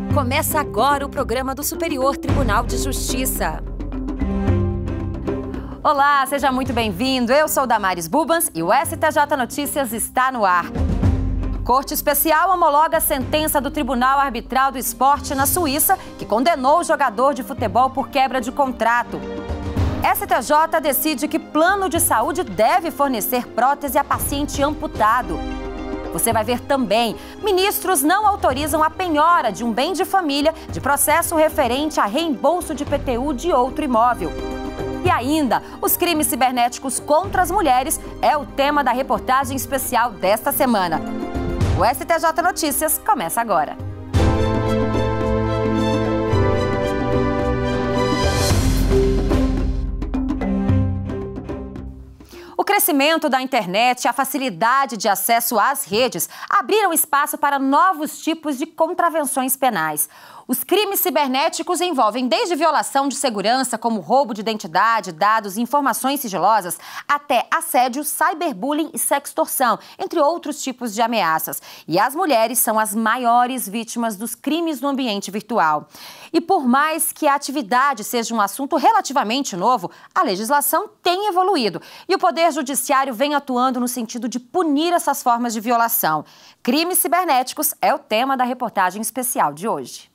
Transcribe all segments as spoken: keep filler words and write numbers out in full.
Começa agora o programa do Superior Tribunal de Justiça. Olá, seja muito bem-vindo. Eu sou Damares Bubans e o S T J Notícias está no ar. Corte Especial homologa a sentença do Tribunal Arbitral do Esporte na Suíça, que condenou o jogador de futebol por quebra de contrato. S T J decide que plano de saúde deve fornecer prótese a paciente amputado. Você vai ver também, ministros não autorizam a penhora de um bem de família de processo referente a reembolso de I P T U de outro imóvel. E ainda, os crimes cibernéticos contra as mulheres é o tema da reportagem especial desta semana. O S T J Notícias começa agora. O crescimento da internet e a facilidade de acesso às redes abriram espaço para novos tipos de contravenções penais. Os crimes cibernéticos envolvem desde violação de segurança, como roubo de identidade, dados e informações sigilosas, até assédio, cyberbullying e sextorção, entre outros tipos de ameaças. E as mulheres são as maiores vítimas dos crimes no ambiente virtual. E por mais que a atividade seja um assunto relativamente novo, a legislação tem evoluído e o Poder Judiciário vem atuando no sentido de punir essas formas de violação. Crimes cibernéticos é o tema da reportagem especial de hoje.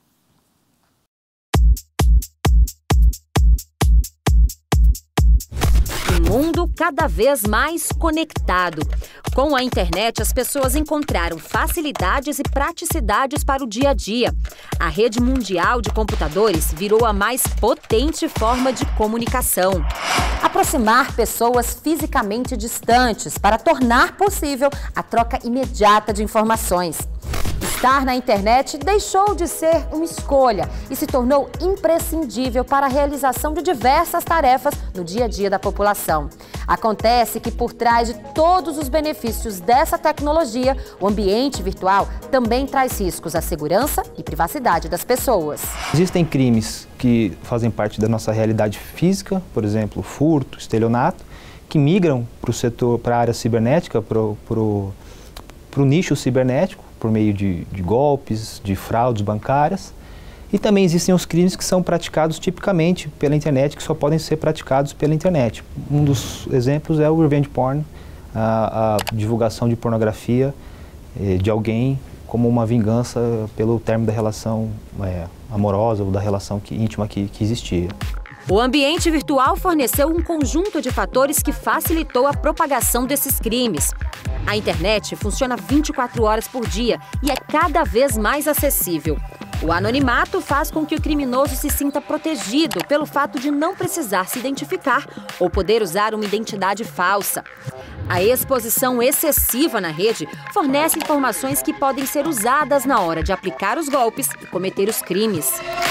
Um mundo cada vez mais conectado. Com a internet, as pessoas encontraram facilidades e praticidades para o dia a dia. A rede mundial de computadores virou a mais potente forma de comunicação. Aproximar pessoas fisicamente distantes para tornar possível a troca imediata de informações. Estar na internet deixou de ser uma escolha e se tornou imprescindível para a realização de diversas tarefas no dia a dia da população. Acontece que por trás de todos os benefícios dessa tecnologia, o ambiente virtual também traz riscos à segurança e privacidade das pessoas. Existem crimes que fazem parte da nossa realidade física, por exemplo, furto, estelionato, que migram para o setor, para a área cibernética, para o nicho cibernético, por meio de, de golpes, de fraudes bancárias. E também existem os crimes que são praticados tipicamente pela internet, que só podem ser praticados pela internet. Um dos exemplos é o revenge porn, a, a divulgação de pornografia eh, de alguém como uma vingança pelo término da relação é, amorosa ou da relação que, íntima que, que existia. O ambiente virtual forneceu um conjunto de fatores que facilitou a propagação desses crimes. A internet funciona vinte e quatro horas por dia e é cada vez mais acessível. O anonimato faz com que o criminoso se sinta protegido pelo fato de não precisar se identificar ou poder usar uma identidade falsa. A exposição excessiva na rede fornece informações que podem ser usadas na hora de aplicar os golpes e cometer os crimes.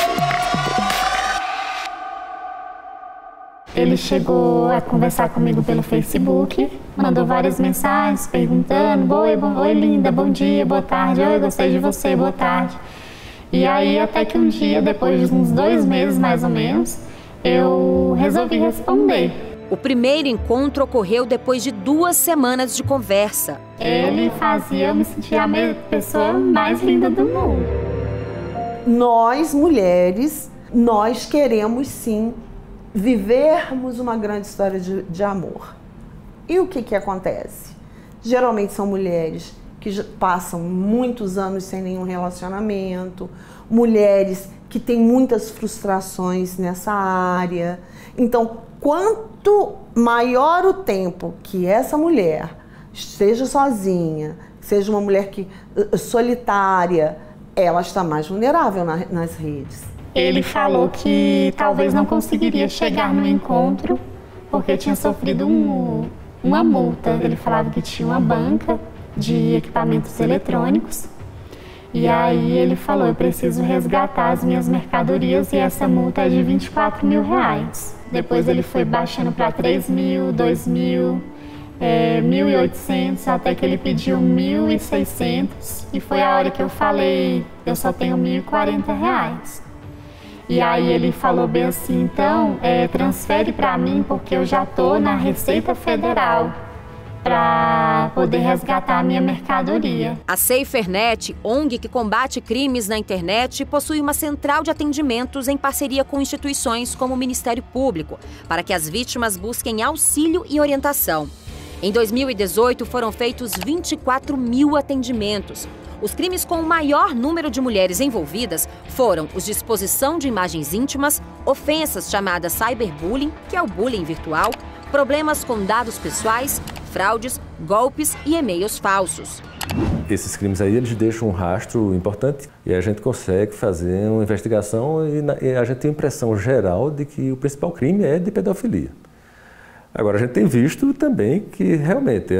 Ele chegou a conversar comigo pelo Facebook, mandou várias mensagens perguntando: Oi, bom, oi linda, bom dia, boa tarde, oi, gostei de você, boa tarde. E aí até que um dia, depois de uns dois meses mais ou menos, eu resolvi responder. O primeiro encontro ocorreu depois de duas semanas de conversa. Ele fazia eu me sentir a pessoa mais linda do mundo. Nós, mulheres, nós queremos sim vivermos uma grande história de, de amor. E o que que acontece? Geralmente são mulheres que passam muitos anos sem nenhum relacionamento, mulheres que têm muitas frustrações nessa área. Então, quanto maior o tempo que essa mulher esteja sozinha, seja uma mulher que, solitária, ela está mais vulnerável na, nas redes. Ele falou que talvez não conseguiria chegar no encontro porque tinha sofrido um, uma multa. Ele falava que tinha uma banca de equipamentos eletrônicos e aí ele falou: eu preciso resgatar as minhas mercadorias e essa multa é de vinte e quatro mil reais. Depois ele foi baixando para três mil, dois mil, é, mil e oitocentos, até que ele pediu mil e seiscentos e foi a hora que eu falei: eu só tenho mil e quarenta reais. E aí ele falou bem assim: então, é, transfere para mim porque eu já tô na Receita Federal. para poder resgatar a minha mercadoria. A SaferNet, O N G que combate crimes na internet, possui uma central de atendimentos em parceria com instituições como o Ministério Público, para que as vítimas busquem auxílio e orientação. Em dois mil e dezoito, foram feitos vinte e quatro mil atendimentos. Os crimes com o maior número de mulheres envolvidas foram os de exposição de imagens íntimas, ofensas chamadas cyberbullying, que é o bullying virtual, problemas com dados pessoais, fraudes, golpes e e-mails falsos. Esses crimes aí, eles deixam um rastro importante e a gente consegue fazer uma investigação e, na, e a gente tem a impressão geral de que o principal crime é de pedofilia. Agora, a gente tem visto também que realmente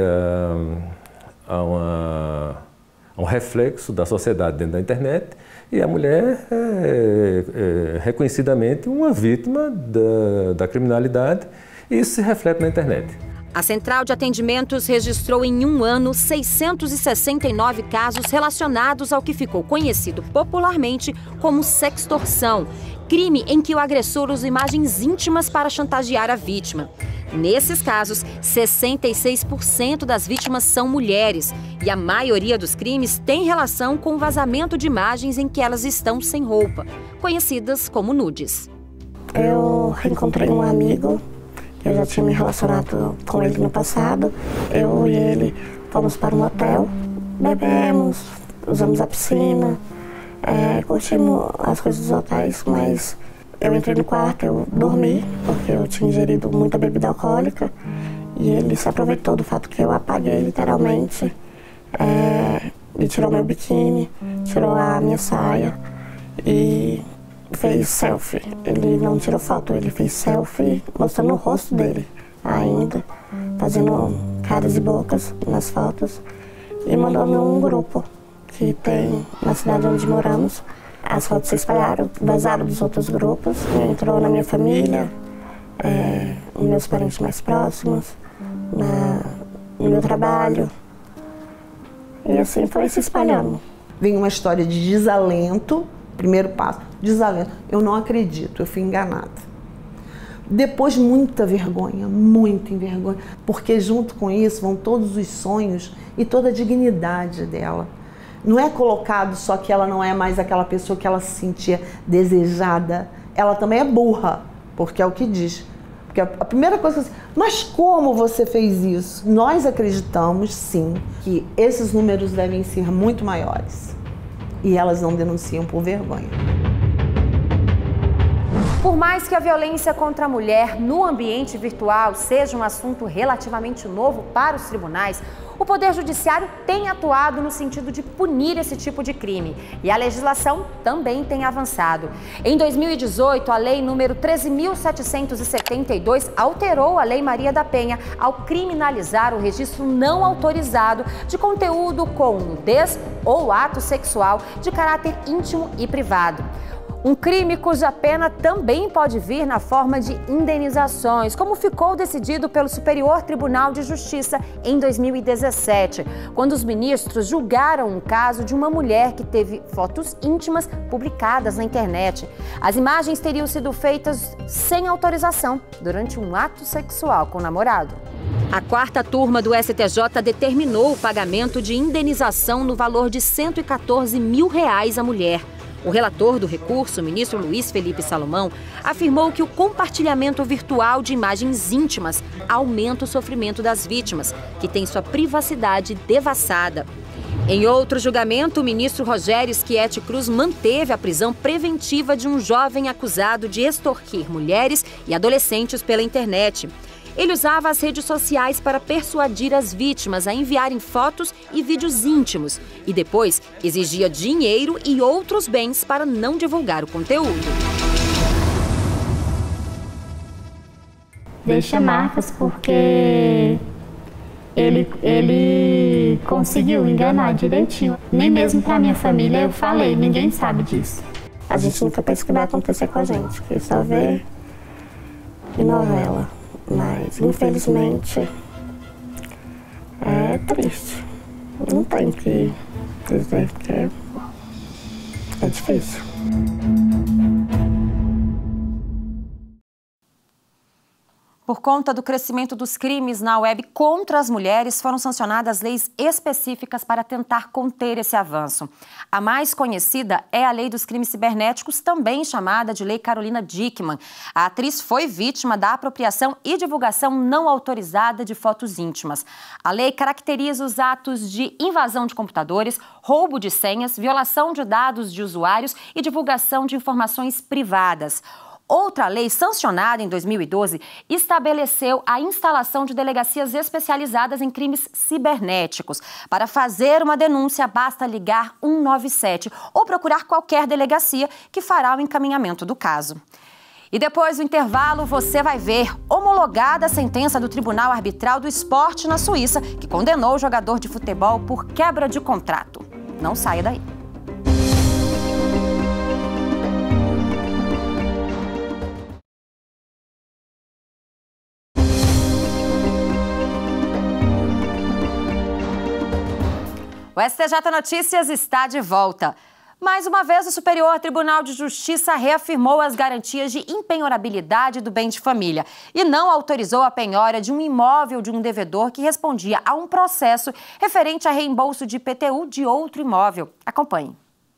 há, há, uma, há um reflexo da sociedade dentro da internet e a mulher é, é reconhecidamente uma vítima da, da criminalidade e isso se reflete na internet. A Central de Atendimentos registrou em um ano seiscentos e sessenta e nove casos relacionados ao que ficou conhecido popularmente como sextorção, crime em que o agressor usa imagens íntimas para chantagear a vítima. Nesses casos, sessenta e seis por cento das vítimas são mulheres e a maioria dos crimes tem relação com o vazamento de imagens em que elas estão sem roupa, conhecidas como nudes. Eu reencontrei um amigo. Eu já tinha me relacionado com ele no passado. Eu e ele fomos para um hotel, bebemos, usamos a piscina, é, curtimos as coisas dos hotéis, mas eu entrei no quarto, eu dormi, porque eu tinha ingerido muita bebida alcoólica, e ele se aproveitou do fato que eu apaguei literalmente, é, e tirou meu biquíni, tirou a minha saia e fez selfie. Ele não tirou foto, ele fez selfie mostrando o rosto dele ainda, fazendo caras e bocas nas fotos e mandou num grupo que tem na cidade onde moramos. As fotos se espalharam, vazaram dos outros grupos, entrou na minha família, é, nos meus parentes mais próximos, na, no meu trabalho e assim foi se espalhando. Vem uma história de desalento. Primeiro passo, desalento. Eu não acredito, eu fui enganada. Depois, muita vergonha, muita vergonha, porque junto com isso vão todos os sonhos e toda a dignidade dela. Não é colocado só que ela não é mais aquela pessoa que ela se sentia desejada, ela também é burra, porque é o que diz. Porque a primeira coisa é assim, mas como você fez isso? Nós acreditamos, sim, que esses números devem ser muito maiores. E elas não denunciam por vergonha. Por mais que a violência contra a mulher no ambiente virtual seja um assunto relativamente novo para os tribunais, o Poder Judiciário tem atuado no sentido de punir esse tipo de crime. E a legislação também tem avançado. Em dois mil e dezoito, a Lei número treze mil setecentos e setenta e dois alterou a Lei Maria da Penha ao criminalizar o registro não autorizado de conteúdo com nudez ou ato sexual de caráter íntimo e privado. Um crime cuja pena também pode vir na forma de indenizações, como ficou decidido pelo Superior Tribunal de Justiça em dois mil e dezessete, quando os ministros julgaram um caso de uma mulher que teve fotos íntimas publicadas na internet. As imagens teriam sido feitas sem autorização durante um ato sexual com o namorado. A quarta turma do S T J determinou o pagamento de indenização no valor de cento e quatorze mil reais à mulher. O relator do recurso, o ministro Luiz Felipe Salomão, afirmou que o compartilhamento virtual de imagens íntimas aumenta o sofrimento das vítimas, que têm sua privacidade devassada. Em outro julgamento, o ministro Rogério Schietti Cruz manteve a prisão preventiva de um jovem acusado de extorquir mulheres e adolescentes pela internet. Ele usava as redes sociais para persuadir as vítimas a enviarem fotos e vídeos íntimos e depois exigia dinheiro e outros bens para não divulgar o conteúdo. Deixa marcas porque ele, ele conseguiu enganar direitinho. Nem mesmo para minha família eu falei, ninguém sabe disso. A gente nunca pensa que vai acontecer com a gente, que só vê em novela. Mas, infelizmente, é triste. Não tem o que dizer, porque é difícil. Por conta do crescimento dos crimes na web contra as mulheres, foram sancionadas leis específicas para tentar conter esse avanço. A mais conhecida é a Lei dos Crimes Cibernéticos, também chamada de Lei Carolina Dickmann. A atriz foi vítima da apropriação e divulgação não autorizada de fotos íntimas. A lei caracteriza os atos de invasão de computadores, roubo de senhas, violação de dados de usuários e divulgação de informações privadas. Outra lei sancionada em dois mil e doze estabeleceu a instalação de delegacias especializadas em crimes cibernéticos. Para fazer uma denúncia, basta ligar um nove sete ou procurar qualquer delegacia que fará o encaminhamento do caso. E depois do intervalo, você vai ver homologada a sentença do Tribunal Arbitral do Esporte na Suíça, que condenou o jogador de futebol por quebra de contrato. Não saia daí. O S T J Notícias está de volta. Mais uma vez, o Superior Tribunal de Justiça reafirmou as garantias de impenhorabilidade do bem de família e não autorizou a penhora de um imóvel de um devedor que respondia a um processo referente a reembolso de I P T U de outro imóvel. Acompanhe.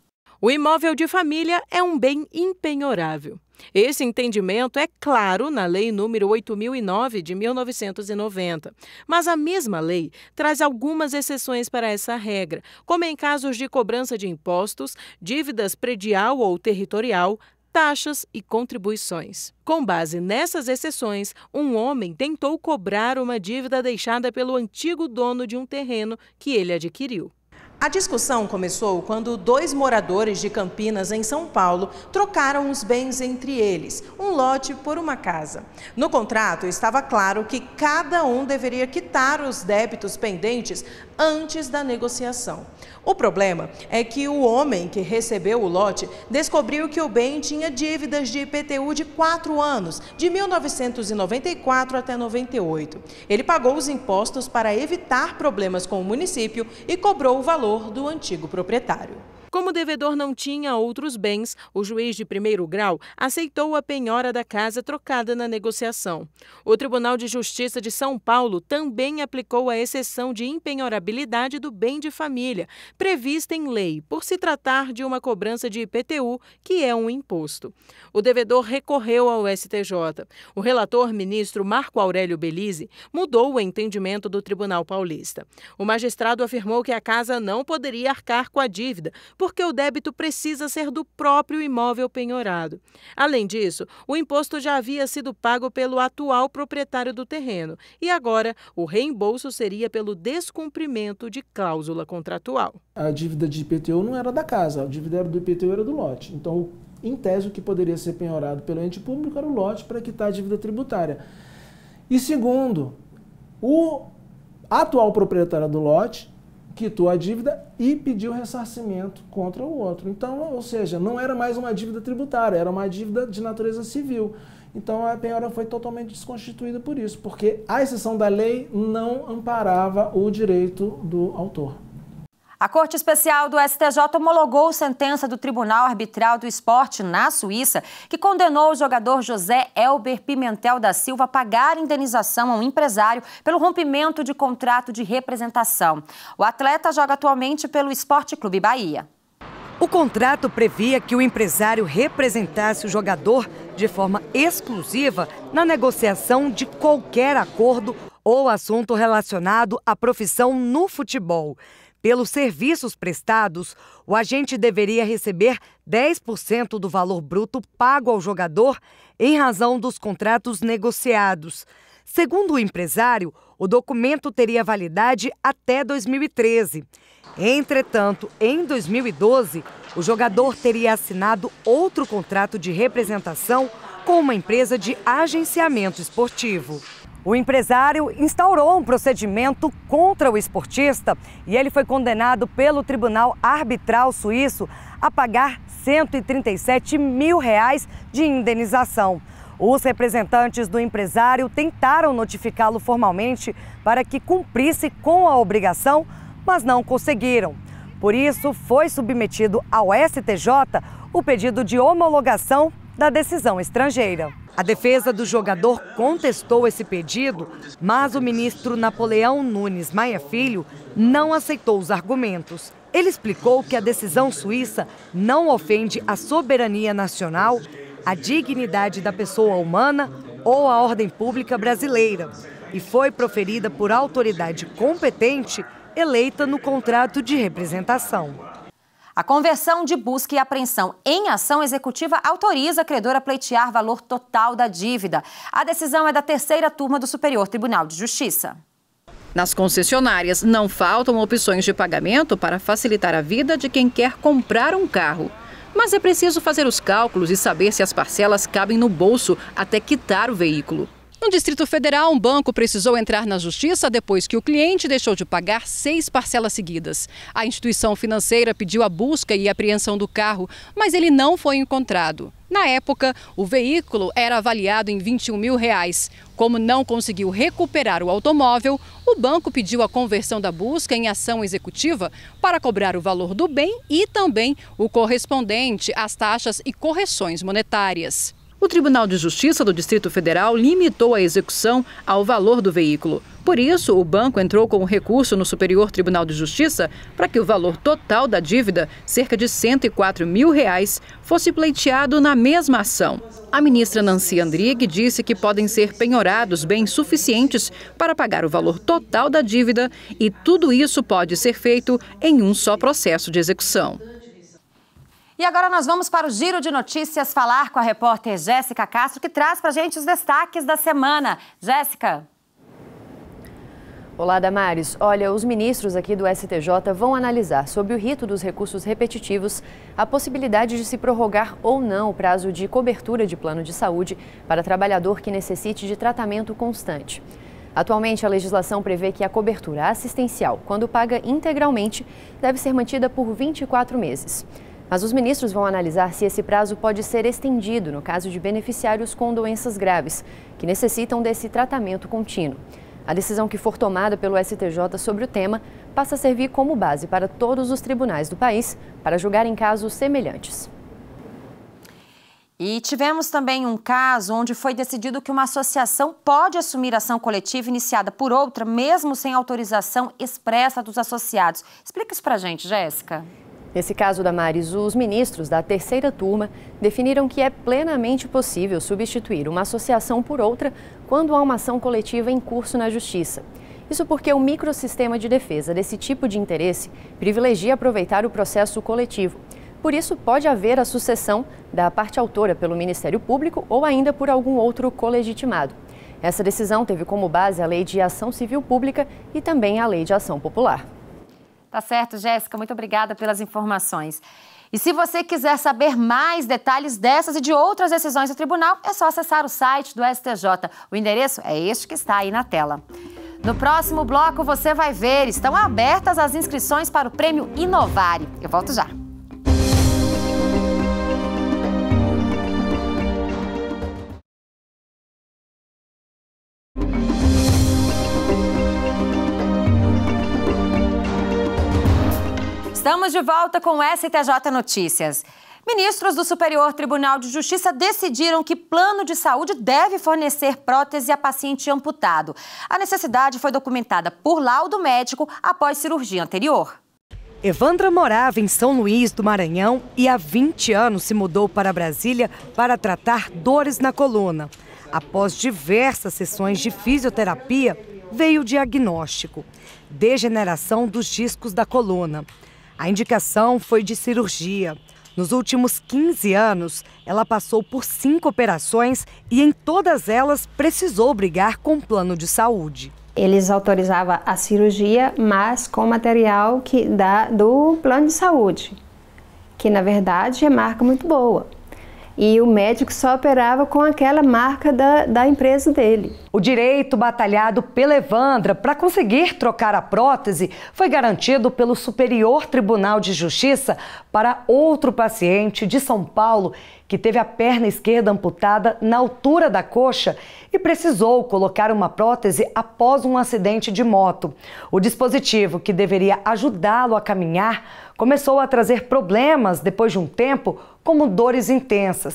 O imóvel de família é um bem impenhorável. Esse entendimento é claro na Lei número oito mil e nove de mil novecentos e noventa, mas a mesma lei traz algumas exceções para essa regra, como em casos de cobrança de impostos, dívidas predial ou territorial, taxas e contribuições. Com base nessas exceções, um homem tentou cobrar uma dívida deixada pelo antigo dono de um terreno que ele adquiriu. A discussão começou quando dois moradores de Campinas, em São Paulo, trocaram os bens entre eles, um lote por uma casa. No contrato estava claro que cada um deveria quitar os débitos pendentes antes da negociação. O problema é que o homem que recebeu o lote descobriu que o bem tinha dívidas de I P T U de quatro anos, de mil novecentos e noventa e quatro até noventa e oito. Ele pagou os impostos para evitar problemas com o município e cobrou o valor do antigo proprietário. Como o devedor não tinha outros bens, o juiz de primeiro grau aceitou a penhora da casa trocada na negociação. O Tribunal de Justiça de São Paulo também aplicou a exceção de impenhorabilidade do bem de família, prevista em lei, por se tratar de uma cobrança de I P T U, que é um imposto. O devedor recorreu ao S T J. O relator, ministro Marco Aurélio Belize, mudou o entendimento do Tribunal Paulista. O magistrado afirmou que a casa não poderia arcar com a dívida, porque o débito precisa ser do próprio imóvel penhorado. Além disso, o imposto já havia sido pago pelo atual proprietário do terreno e agora o reembolso seria pelo descumprimento de cláusula contratual. A dívida de I P T U não era da casa, a dívida era do I P T U era do lote. Então, em tese, o que poderia ser penhorado pelo ente público era o lote para quitar a dívida tributária. E segundo, o atual proprietário do lote quitou a dívida e pediu ressarcimento contra o outro. Então, ou seja, não era mais uma dívida tributária, era uma dívida de natureza civil. Então, a penhora foi totalmente desconstituída por isso, porque a exceção da lei não amparava o direito do autor. A Corte Especial do S T J homologou sentença do Tribunal Arbitral do Esporte na Suíça, que condenou o jogador José Elber Pimentel da Silva a pagar indenização a um empresário pelo rompimento de contrato de representação. O atleta joga atualmente pelo Esporte Clube Bahia. O contrato previa que o empresário representasse o jogador de forma exclusiva na negociação de qualquer acordo ou assunto relacionado à profissão no futebol. Pelos serviços prestados, o agente deveria receber dez por cento do valor bruto pago ao jogador em razão dos contratos negociados. Segundo o empresário, o documento teria validade até dois mil e treze. Entretanto, em dois mil e doze, o jogador teria assinado outro contrato de representação com uma empresa de agenciamento esportivo. O empresário instaurou um procedimento contra o esportista e ele foi condenado pelo Tribunal Arbitral Suíço a pagar cento e trinta e sete mil reais de indenização. Os representantes do empresário tentaram notificá-lo formalmente para que cumprisse com a obrigação, mas não conseguiram. Por isso, foi submetido ao S T J o pedido de homologação da decisão estrangeira. A defesa do jogador contestou esse pedido, mas o ministro Napoleão Nunes Maia Filho não aceitou os argumentos. Ele explicou que a decisão suíça não ofende a soberania nacional, a dignidade da pessoa humana ou a ordem pública brasileira e foi proferida por autoridade competente eleita no contrato de representação. A conversão de busca e apreensão em ação executiva autoriza a credora a pleitear valor total da dívida. A decisão é da terceira turma do Superior Tribunal de Justiça. Nas concessionárias, não faltam opções de pagamento para facilitar a vida de quem quer comprar um carro. Mas é preciso fazer os cálculos e saber se as parcelas cabem no bolso até quitar o veículo. No Distrito Federal, um banco precisou entrar na justiça depois que o cliente deixou de pagar seis parcelas seguidas. A instituição financeira pediu a busca e apreensão do carro, mas ele não foi encontrado. Na época, o veículo era avaliado em vinte e um mil reais. Como não conseguiu recuperar o automóvel, o banco pediu a conversão da busca em ação executiva para cobrar o valor do bem e também o correspondente às taxas e correções monetárias. O Tribunal de Justiça do Distrito Federal limitou a execução ao valor do veículo. Por isso, o banco entrou com um recurso no Superior Tribunal de Justiça para que o valor total da dívida, cerca de cento e quatro mil reais, fosse pleiteado na mesma ação. A ministra Nancy Andrighi disse que podem ser penhorados bens suficientes para pagar o valor total da dívida e tudo isso pode ser feito em um só processo de execução. E agora nós vamos para o Giro de Notícias falar com a repórter Jéssica Castro, que traz para a gente os destaques da semana. Jéssica. Olá, Damares. Olha, os ministros aqui do S T J vão analisar, sob o rito dos recursos repetitivos, a possibilidade de se prorrogar ou não o prazo de cobertura de plano de saúde para trabalhador que necessite de tratamento constante. Atualmente, a legislação prevê que a cobertura assistencial, quando paga integralmente, deve ser mantida por vinte e quatro meses. Mas os ministros vão analisar se esse prazo pode ser estendido no caso de beneficiários com doenças graves, que necessitam desse tratamento contínuo. A decisão que for tomada pelo S T J sobre o tema passa a servir como base para todos os tribunais do país para julgarem casos semelhantes. E tivemos também um caso onde foi decidido que uma associação pode assumir ação coletiva iniciada por outra, mesmo sem autorização expressa dos associados. Explica isso pra gente, Jéssica. Nesse caso, Damares, os ministros da terceira turma definiram que é plenamente possível substituir uma associação por outra quando há uma ação coletiva em curso na Justiça. Isso porque o microsistema de defesa desse tipo de interesse privilegia aproveitar o processo coletivo. Por isso, pode haver a sucessão da parte autora pelo Ministério Público ou ainda por algum outro colegitimado. Essa decisão teve como base a Lei de Ação Civil Pública e também a Lei de Ação Popular. Tá certo, Jéssica. Muito obrigada pelas informações. E se você quiser saber mais detalhes dessas e de outras decisões do tribunal, é só acessar o site do S T J. O endereço é este que está aí na tela. No próximo bloco você vai ver, estão abertas as inscrições para o Prêmio Inovare. Eu volto já. Estamos de volta com o S T J Notícias. Ministros do Superior Tribunal de Justiça decidiram que plano de saúde deve fornecer prótese a paciente amputado. A necessidade foi documentada por laudo médico após cirurgia anterior. Evandra morava em São Luís do Maranhão e há vinte anos se mudou para Brasília para tratar dores na coluna. Após diversas sessões de fisioterapia, veio o diagnóstico: degeneração dos discos da coluna. A indicação foi de cirurgia. Nos últimos quinze anos, ela passou por cinco operações e em todas elas precisou brigar com o plano de saúde. Eles autorizavam a cirurgia, mas com material que dá do plano de saúde, que na verdade é marca muito boa. E o médico só operava com aquela marca da, da empresa dele. O direito batalhado pela Evandra para conseguir trocar a prótese foi garantido pelo Superior Tribunal de Justiça para outro paciente de São Paulo que teve a perna esquerda amputada na altura da coxa e precisou colocar uma prótese após um acidente de moto. O dispositivo, que deveria ajudá-lo a caminhar, começou a trazer problemas depois de um tempo, como dores intensas.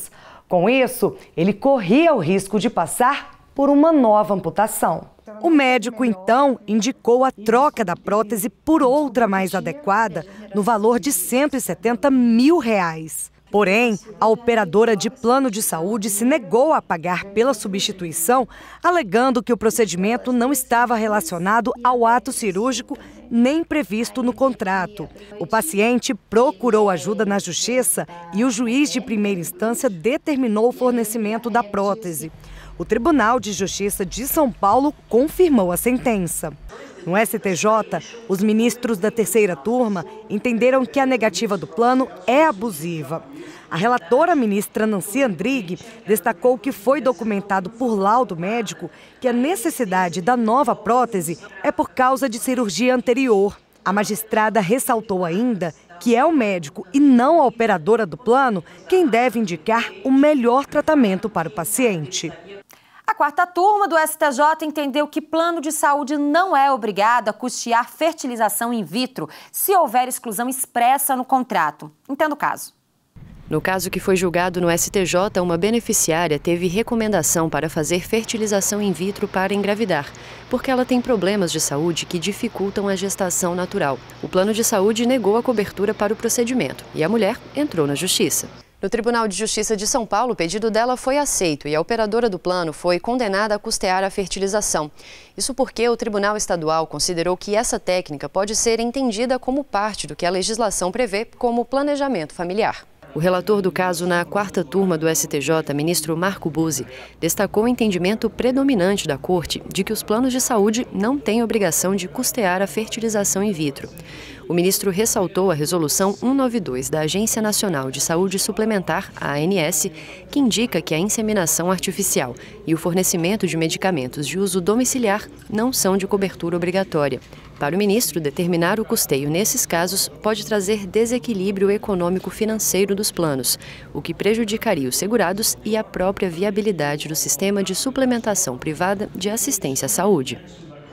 Com isso, ele corria o risco de passar por uma nova amputação. O médico, então, indicou a troca da prótese por outra mais adequada, no valor de cento e setenta mil reais. Porém, a operadora de plano de saúde se negou a pagar pela substituição, alegando que o procedimento não estava relacionado ao ato cirúrgico nem previsto no contrato. O paciente procurou ajuda na justiça e o juiz de primeira instância determinou o fornecimento da prótese. O Tribunal de Justiça de São Paulo confirmou a sentença. No S T J, os ministros da terceira turma entenderam que a negativa do plano é abusiva. A relatora ministra Nancy Andrighi destacou que foi documentado por laudo médico que a necessidade da nova prótese é por causa de cirurgia anterior. A magistrada ressaltou ainda que é o médico e não a operadora do plano quem deve indicar o melhor tratamento para o paciente. A quarta turma do S T J entendeu que plano de saúde não é obrigado a custear fertilização in vitro se houver exclusão expressa no contrato. Entenda o caso. No caso que foi julgado no S T J, uma beneficiária teve recomendação para fazer fertilização in vitro para engravidar, porque ela tem problemas de saúde que dificultam a gestação natural. O plano de saúde negou a cobertura para o procedimento e a mulher entrou na justiça. No Tribunal de Justiça de São Paulo, o pedido dela foi aceito e a operadora do plano foi condenada a custear a fertilização. Isso porque o Tribunal Estadual considerou que essa técnica pode ser entendida como parte do que a legislação prevê como planejamento familiar. O relator do caso na quarta turma do S T J, ministro Marco Buzzi, destacou o entendimento predominante da Corte de que os planos de saúde não têm obrigação de custear a fertilização in vitro. O ministro ressaltou a Resolução cento e noventa e dois da Agência Nacional de Saúde Suplementar, a ANS, que indica que a inseminação artificial e o fornecimento de medicamentos de uso domiciliar não são de cobertura obrigatória. Para o ministro, determinar o custeio nesses casos pode trazer desequilíbrio econômico-financeiro dos planos, o que prejudicaria os segurados e a própria viabilidade do sistema de suplementação privada de assistência à saúde.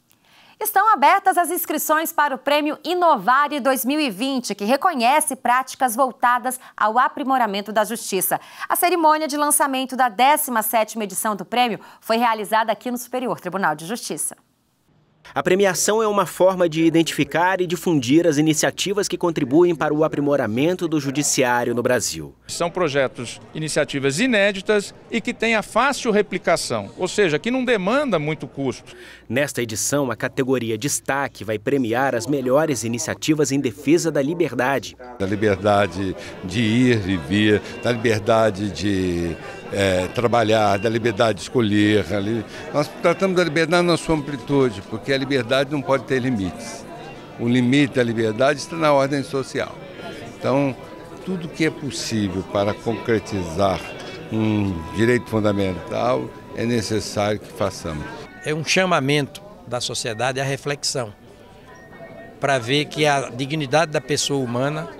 Estão abertas as inscrições para o Prêmio Inovare dois mil e vinte, que reconhece práticas voltadas ao aprimoramento da justiça. A cerimônia de lançamento da décima sétima edição do prêmio foi realizada aqui no Superior Tribunal de Justiça. A premiação é uma forma de identificar e difundir as iniciativas que contribuem para o aprimoramento do judiciário no Brasil. São projetos, iniciativas inéditas e que têm a fácil replicação, ou seja, que não demanda muito custo. Nesta edição, a categoria Destaque vai premiar as melhores iniciativas em defesa da liberdade. Da liberdade de ir e vir, da liberdade de É, trabalhar, da liberdade de escolher. Nós tratamos da liberdade na sua amplitude, porque a liberdade não pode ter limites. O limite da liberdade está na ordem social. Então, tudo que é possível para concretizar um direito fundamental é necessário que façamos. É um chamamento da sociedade à reflexão, para ver que a dignidade da pessoa humana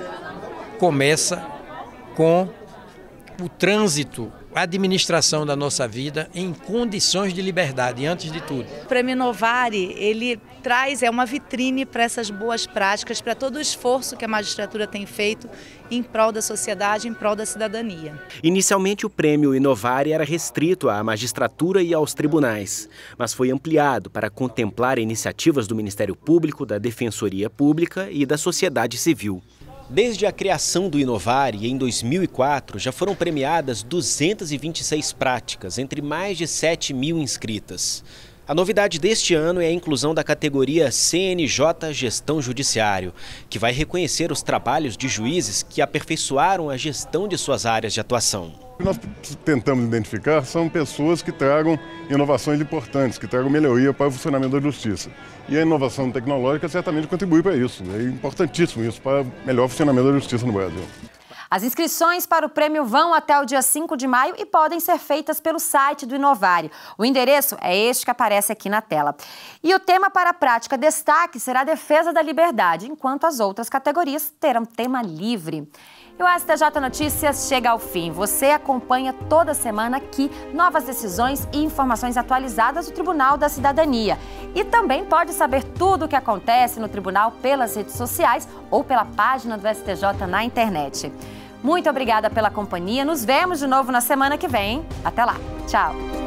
começa com o trânsito, a administração da nossa vida em condições de liberdade, antes de tudo. O Prêmio Inovare, ele traz, é uma vitrine para essas boas práticas, para todo o esforço que a magistratura tem feito em prol da sociedade, em prol da cidadania. Inicialmente, o Prêmio Inovare era restrito à magistratura e aos tribunais, mas foi ampliado para contemplar iniciativas do Ministério Público, da Defensoria Pública e da sociedade civil. Desde a criação do Inovare, em dois mil e quatro, já foram premiadas duzentas e vinte e seis práticas, entre mais de sete mil inscritas. A novidade deste ano é a inclusão da categoria C N J Gestão Judiciário, que vai reconhecer os trabalhos de juízes que aperfeiçoaram a gestão de suas áreas de atuação. O que nós tentamos identificar são pessoas que tragam inovações importantes, que tragam melhoria para o funcionamento da justiça. E a inovação tecnológica certamente contribui para isso. É importantíssimo isso para o melhor funcionamento da justiça no Brasil. As inscrições para o prêmio vão até o dia cinco de maio e podem ser feitas pelo site do Inovare. O endereço é este que aparece aqui na tela. E o tema para a prática destaque será a defesa da liberdade, enquanto as outras categorias terão tema livre. E o S T J Notícias chega ao fim. Você acompanha toda semana aqui novas decisões e informações atualizadas do Tribunal da Cidadania. E também pode saber tudo o que acontece no tribunal pelas redes sociais ou pela página do S T J na internet. Muito obrigada pela companhia. Nos vemos de novo na semana que vem. Até lá. Tchau.